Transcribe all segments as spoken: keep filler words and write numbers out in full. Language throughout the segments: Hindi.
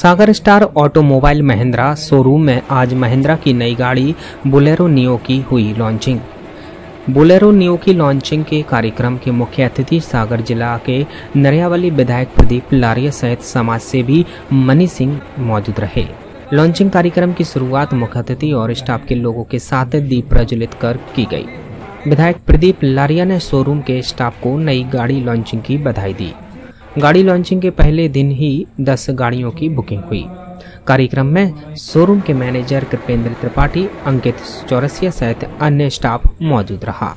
सागर स्टार ऑटोमोबाइल महिंद्रा शोरूम में आज महिंद्रा की नई गाड़ी बोलेरो नियो की हुई लॉन्चिंग। बोलेरो नियो की लॉन्चिंग के कार्यक्रम के मुख्य अतिथि सागर जिला के नरियावली विधायक प्रदीप लारिया सहित समाज सेवी मनी सिंह मौजूद रहे। लॉन्चिंग कार्यक्रम की शुरुआत मुख्य अतिथि और स्टाफ के लोगों के साथ दीप प्रज्वलित कर की गई। विधायक प्रदीप लारिया ने शोरूम के स्टाफ को नई गाड़ी लॉन्चिंग की बधाई दी। गाड़ी लॉन्चिंग के पहले दिन ही दस गाड़ियों की बुकिंग हुई। कार्यक्रम में शोरूम के मैनेजर कृपेंद्र त्रिपाठी, अंकित चौरसिया सहित अन्य स्टाफ मौजूद रहा।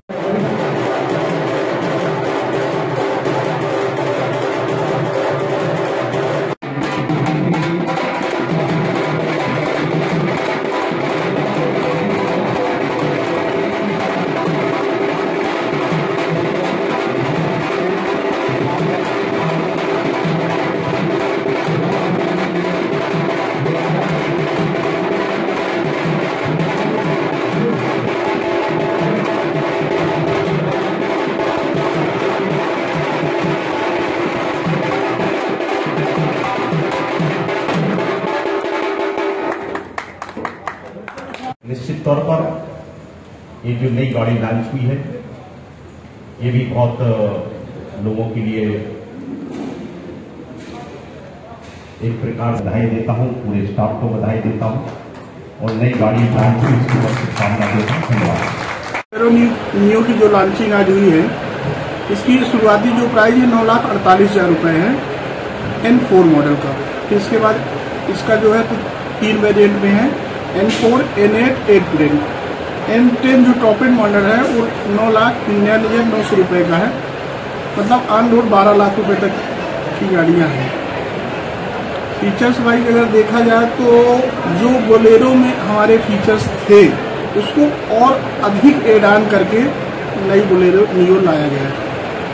निश्चित तौर पर ये जो नई गाड़ी लॉन्च हुई है ये भी बहुत लोगों के लिए एक प्रकार बधाई देता हूं, पूरे स्टाफ को बधाई देता हूं और नई गाड़ी लॉन्च हुई इसकी बहुत शुभकामना देता हूं। धन्यवाद। नियो की जो लॉन्चिंग आज हुई है इसकी शुरुआती जो प्राइस है नौ लाख अड़तालीस हजार रुपये है एन फोर मॉडल का। फिर इसके बाद इसका जो है तो तीन वेरिएंट में है N four, N eight, eight ब्रेन। एन टेन जो टॉप एंड मॉडल है वो नौ लाख निन्यानवे हजार नौ सौ रुपये का है, मतलब ऑन रोड बारह लाख रुपए तक की गाड़ियां हैं। फीचर्स वाइज अगर देखा जाए तो जो बोलेरो में हमारे फीचर्स थे उसको और अधिक एड ऑन करके नई बोलेरो नियो लाया गया है।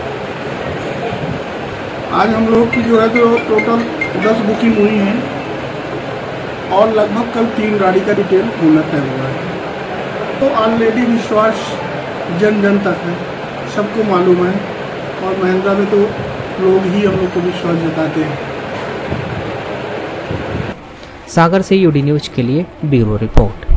आज हम लोग की जो है तो टोटल दस बुकिंग हुई हैं और लगभग कल तीन गाड़ी का डिटेल होना तय हुआ है। तो ऑलरेडी विश्वास जन जन तक है, सबको मालूम है और महिंद्रा में तो लोग ही हम लोग को विश्वास जताते हैं। सागर से यूडी न्यूज के लिए ब्यूरो रिपोर्ट।